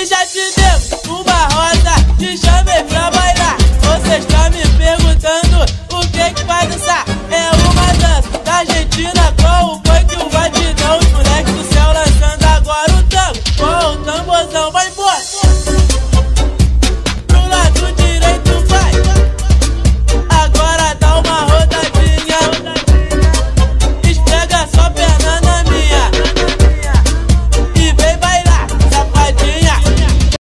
E já te demos uma rosa, te chamei pra bailar. Você está me perguntando o que vai dançar.